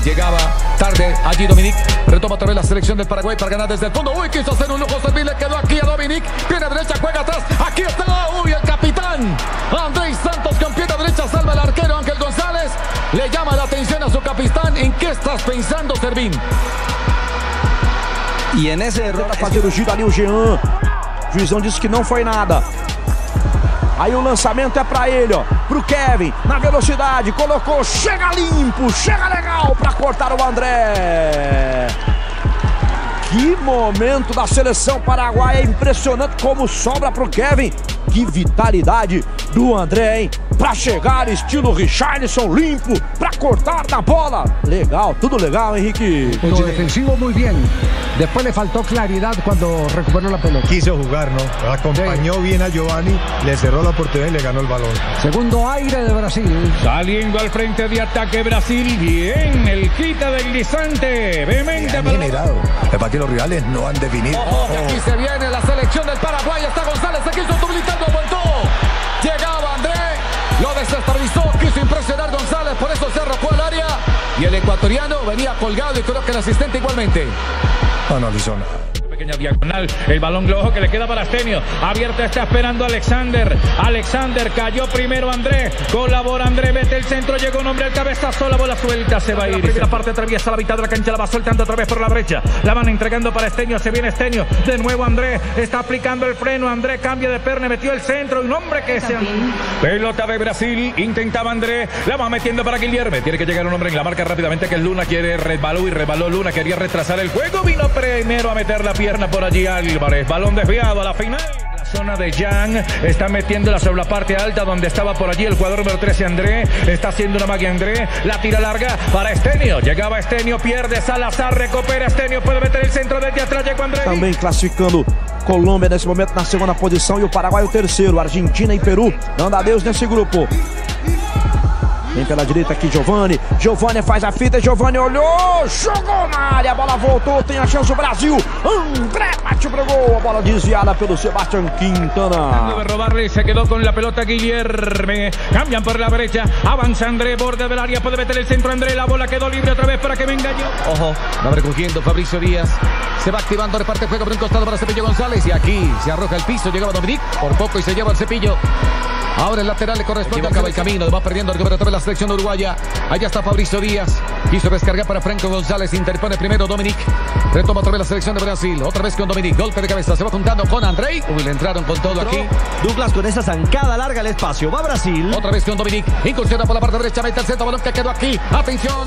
Llegaba tarde allí Dominic. Retoma otra vez la selección del Paraguay para ganar desde el fondo. Uy, quiso hacer un lujo servil. Le quedó aquí a Dominic. Viene a derecha, juega atrás. Aquí está. Uy, el capitán Andrés Santos con pierna derecha salva al arquero Ángel González. Le llama la atención a su capitán. ¿En qué estás pensando, Servín? E nesse erro Para fazer o giro ali o Jean. O juizão disse que não foi nada. Aí o lançamento é pra ele, ó. Pro Kevin, na velocidade, colocou, chega limpo, chega legal pra cortar o André. Que momento da seleção paraguaia, impressionante como sobra pro Kevin. Que vitalidade do André, hein? Pra chegar estilo Richarlison, limpo, pra cortar na bola. Legal, tudo legal, Henrique. En su defensivo muy bien. Después le faltó claridad cuando recuperó la pelota. Quiso jugar, ¿no? Acompañó bien a Giovanni, le cerró la oportunidad y le ganó el balón. Segundo aire de Brasil. Saliendo al frente de ataque Brasil. Bien, el quita deslizante. Vehemente. Han generado. Para que los rivales no han definido. Ojo, que aquí se viene la selección del Paraguay. Está González, se quiso doblitando, aguantó. Llegaba André, lo desestabilizó, quiso impresionar González, por eso se arrojó al área. Y el ecuatoriano venía colgado y creo que el asistente igualmente. No le hizo nada. Pequeña diagonal, el balón globo que le queda para Astenio. Abierta está esperando Alexander. Alexander cayó primero André. Colabora André, mete el centro, llegó un hombre al cabezazo, la bola suelta, se va a ir. La parte atraviesa la mitad de la cancha, la va soltando otra vez por la brecha. La van entregando para Astenio, se viene Astenio. De nuevo André, está aplicando el freno. André cambia de perna, metió el centro. Un hombre que se... Pelota de Brasil, intentaba André. La va metiendo para Guilherme. Tiene que llegar un hombre en la marca rápidamente que es Luna. Quiere resbaló y resbaló Luna, quería retrasar el juego. Vino primero a meter la pierna por allí Álvarez, balón desviado a la final. La zona de Jan está metiéndola sobre la parte alta donde estaba por allí el jugador número 13 André. Está haciendo una magia André, la tira larga para Astenio. Llegaba Astenio, pierde Salazar, recupera Astenio, puede meter el centro desde atrás, llegó André. Também classificando Colômbia nesse momento na segunda posição e o Paraguai o terceiro. Argentina e Peru dando adeus nesse grupo. Vem pela direita aqui Giovanni. Giovanni faz a fita, Giovanni olhou, jogou na área, a bola voltou, tem a chance o Brasil. André bate pro gol, a bola desviada pelo Sebastián Quintana. De robarle, se quedó con la pelota Guilherme. Cambian por la brecha, avanza André, borde del área, puede meter el centro André, la bola quedó libre otra vez para que venga yo. Ojo, va recogiendo Fabricio Díaz. Se va activando, reparte juego por un costado para Cepillo González. Y aquí se arroja el piso, llegaba Dominic por poco y se lleva el Cepillo. Ahora el lateral le corresponde, acaba el camino, va perdiendo el recupera la selección uruguaya. Allá está Fabricio Díaz, quiso descargar para Franco González, interpone primero Dominic. Retoma otra vez la selección de Brasil, otra vez con Dominic, golpe de cabeza, se va juntando con André. Uy, le entraron con todo aquí. Douglas con esa zancada larga al espacio. Va Brasil. Otra vez con Dominic, incursiona por la parte derecha, mete el centro, balón que quedó aquí. Atención.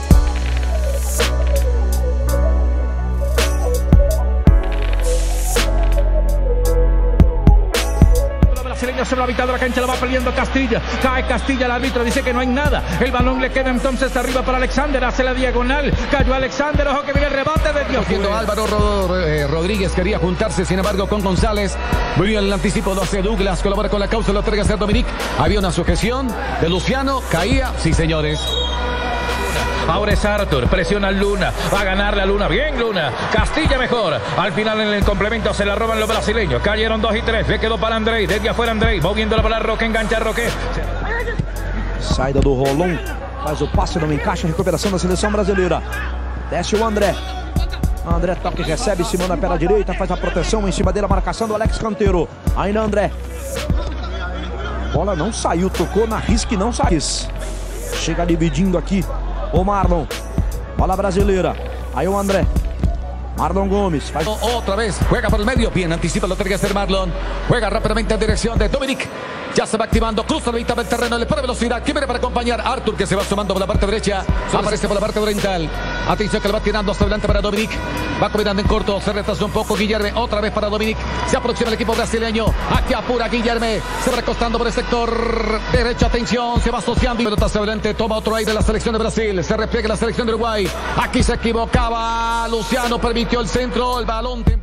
Sobre la mitad de la cancha la va peleando Castilla. Cae Castilla, el árbitro dice que no hay nada. El balón le queda entonces arriba para Alexander. Hace la diagonal. Cayó Alexander. Ojo que viene el rebate de Dios. Álvaro Rodríguez quería juntarse, sin embargo, con González. Muy bien el anticipo, lo hace Douglas. Colabora con la causa, lo entrega a hacer Dominic. Había una sujeción de Luciano. Caía. Sí, señores. Ahora es Arthur, presiona Luna, va a ganar la Luna, bien Luna, Castilla mejor, al final en el complemento se la roban los brasileños, cayeron 2 y 3, le quedó para André, desde afuera André, moviéndola para Roque, engancha Roque. Saída do Rolon, faz o passe, não encaixa, recuperação da seleção brasileira. Desce o André. André toca e recebe, se manda pela direita, faz a proteção em cima dele, a marcação do Alex Canteiro. Ainda André. Bola não saiu, tocou na risca e não saiu. Chega dividindo aqui o Marlon. Bola brasileira. Aí o André. Marlon Gómez. Otra vez, juega por el medio. Bien, anticipa, lo tiene que hacer Marlon. Juega rápidamente en dirección de Dominic. Ya se va activando, cruza la mitad del terreno, le pone velocidad. ¿Quién viene para acompañar? Arthur, que se va sumando por la parte derecha. Aparece por la parte oriental. Atención que le va tirando hacia adelante para Dominic. Va combinando en corto, se retrasa un poco Guilherme. Otra vez para Dominic. Se aproxima el equipo brasileño. Aquí apura Guilherme. Se va recostando por el sector derecho. Atención, se va asociando. Y pelota hacia adelante, toma otro aire la selección de Brasil. Se repliega la selección de Uruguay. Aquí se equivocaba Luciano, permitió el centro, el balón.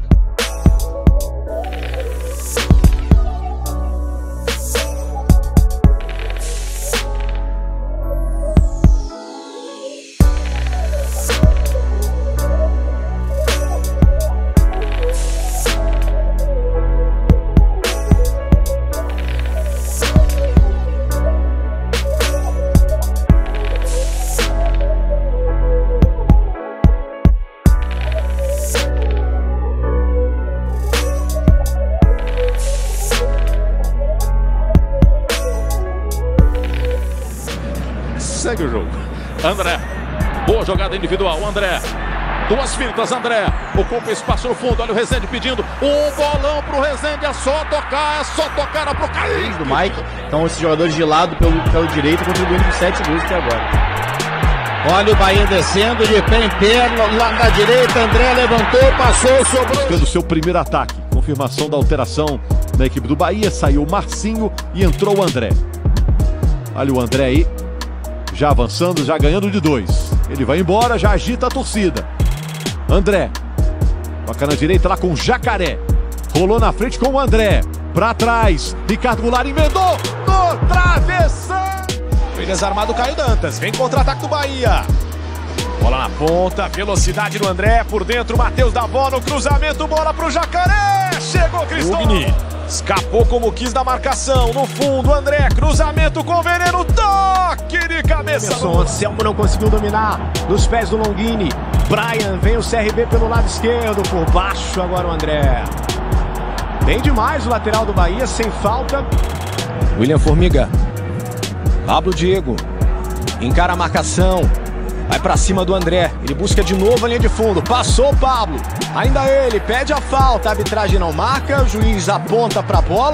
segue o jogo. André, boa jogada individual, André. Duas fintas, André. Ocupa espaço no fundo, olha o Rezende pedindo. Um bolão pro Rezende, é só tocar era pro Kaique. Do Mike, então esses jogadores de lado pelo direito, contribuindo com 7 gols até agora. Olha o Bahia descendo de pé em pé, lá na direita, André levantou, passou, sobrou. Tendo seu primeiro ataque, confirmação da alteração na equipe do Bahia, saiu o Marcinho e entrou o André. Olha o André aí, já avançando, já ganhando de 2. Ele vai embora, já agita a torcida. André, toca na direita lá com o Jacaré. Rolou na frente com o André. Pra trás, Ricardo Goulart emendou no travessão. Foi desarmado o Caio Dantas. Vem contra-ataque do Bahia. Bola na ponta, velocidade do André. Por dentro, Matheus da bola no cruzamento. Bola pro Jacaré. Chegou Cristóvão. Escapou como quis da marcação. No fundo, André. Cruzamento com veneno. Toque de cabeça. Anselmo não conseguiu dominar. Nos pés do Longini. Brian, vem o CRB pelo lado esquerdo. Por baixo agora o André. Bem demais o lateral do Bahia, sem falta. William Formiga. Pablo Diego. Encara a marcação. Vai pra cima do André. Ele busca de novo a linha de fundo. Passou o Pablo. Ainda ele. Pede a falta. A arbitragem não marca. O juiz aponta pra bola.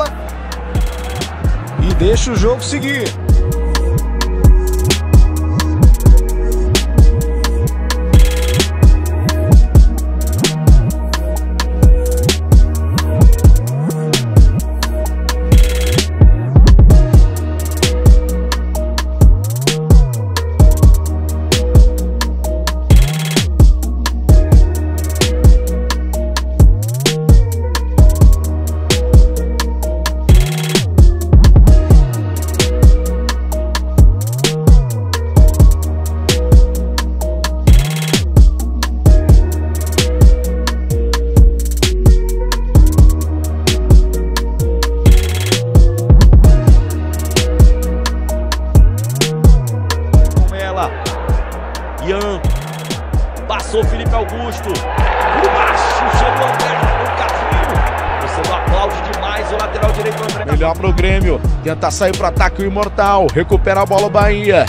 E deixa o jogo seguir. Ian, passou Felipe Augusto, por baixo, chegou André, o carrinho, você não aplaude demais o lateral direito André. Melhor pro Grêmio, tenta sair pro ataque o Imortal, recupera a bola o Bahia.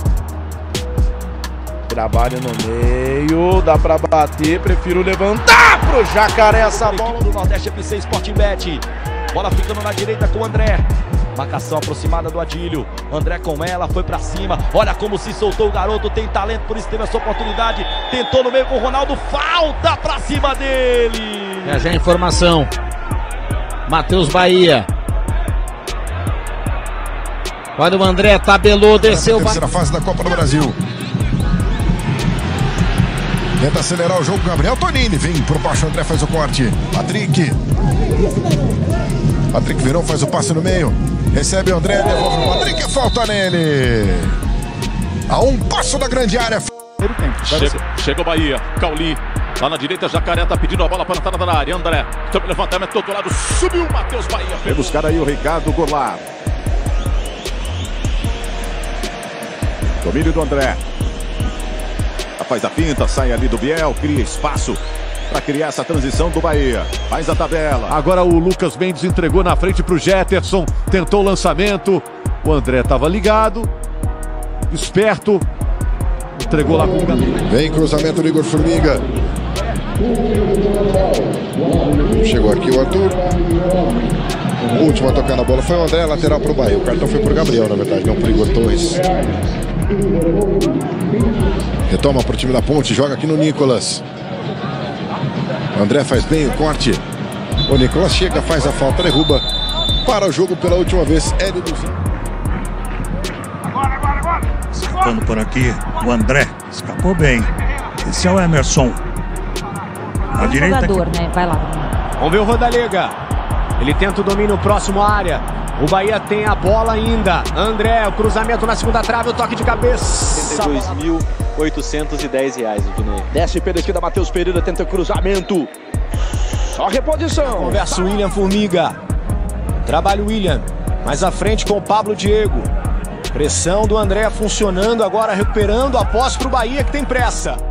Trabalho no meio, dá pra bater, prefiro levantar pro Jacaré essa bola. Do Nordeste FC Sporting Bet, bola ficando na direita com o André. Marcação aproximada do Adílio. André com ela, foi pra cima. Olha como se soltou o garoto. Tem talento, por isso teve essa oportunidade. Tentou no meio com o Ronaldo. Falta pra cima dele. Essa é a informação. Matheus Bahia. Olha o André, tabelou, desceu. Terceira fase da Copa do Brasil. Tenta acelerar o jogo. Gabriel Tonini. Vem por baixo. André faz o corte. Patrick virou, faz o passe no meio. Recebe o André, devolve o Patrick, falta nele. A um passo da grande área. Chega o Bahia, Cauli. Lá na direita, Jacaré tá pedindo a bola para a entrada da área. André, sobre o levantamento do outro lado, subiu o Matheus Bahia. Vem buscar aí o Ricardo Goulart. Domínio do André. Faz a finta, sai ali do Biel, cria espaço para criar essa transição do Bahia. Faz a tabela. Agora o Lucas Mendes entregou na frente para o Jetterson. Tentou o lançamento. O André estava ligado. Esperto. Entregou lá com o Gabriel. Vem cruzamento do Igor Formiga. Chegou aqui o Arthur. O último a tocar na bola foi o André, lateral para o Bahia. O cartão foi por Gabriel, na verdade, não por Igor Torres. Retoma para o time da Ponte, joga aqui no Nicolas. O André faz bem o corte. O Nicolas chega, faz a falta, derruba. Para o jogo pela última vez, Hélio do Zinho. Escapando por aqui, o André escapou bem. Esse é o Emerson. A direita jogador, né? Vai lá. Vamos ver o Rodalega. Ele tenta o domínio próximo à área. O Bahia tem a bola ainda. André, o cruzamento na segunda trave, o toque de cabeça. R$82.810, Ednei. Desce pela esquerda, Matheus Pereira tenta o cruzamento. Só reposição. Conversa o William Formiga. Trabalha o William. Mais à frente com o Pablo Diego. Pressão do André funcionando agora, recuperando a posse para o Bahia que tem pressa.